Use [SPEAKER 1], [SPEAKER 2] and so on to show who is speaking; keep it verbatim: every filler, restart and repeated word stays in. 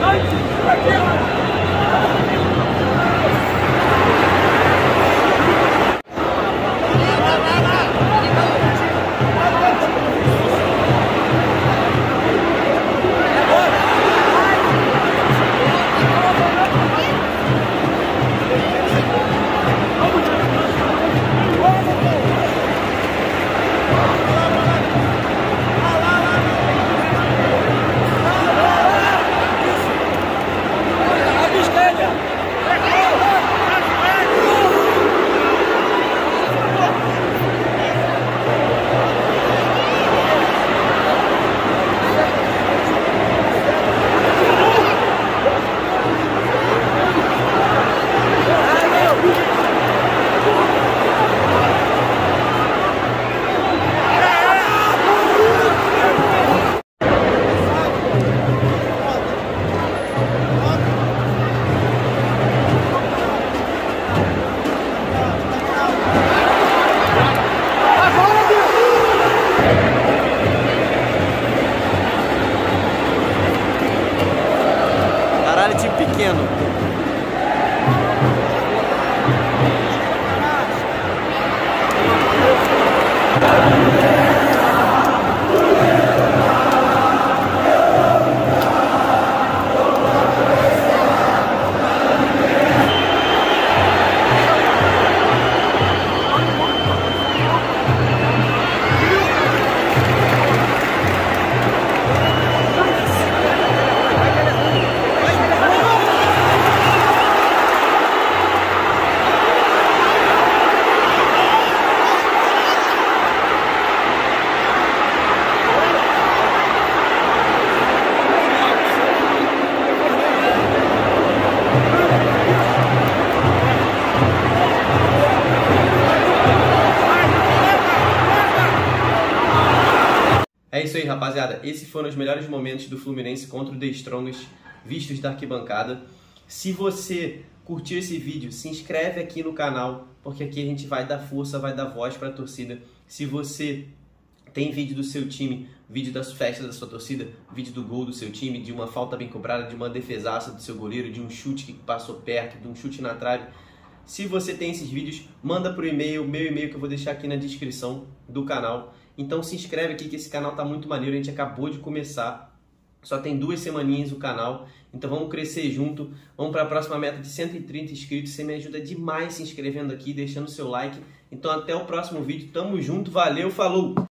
[SPEAKER 1] Time pequeno.
[SPEAKER 2] É isso aí, rapaziada. Esses foram os melhores momentos do Fluminense contra o The Strongest, vistos da arquibancada. Se você curtiu esse vídeo, se inscreve aqui no canal, porque aqui a gente vai dar força, vai dar voz para a torcida. Se você tem vídeo do seu time, vídeo das festas da sua torcida, vídeo do gol do seu time, de uma falta bem cobrada, de uma defesaça do seu goleiro, de um chute que passou perto, de um chute na trave. Se você tem esses vídeos, manda pro e-mail, meu e-mail que eu vou deixar aqui na descrição do canal. Então se inscreve aqui que esse canal tá muito maneiro, a gente acabou de começar. Só tem duas semaninhas o canal, então vamos crescer junto. Vamos para a próxima meta de cento e trinta inscritos. Você me ajuda demais se inscrevendo aqui, deixando seu like. Então até o próximo vídeo, tamo junto, valeu, falou!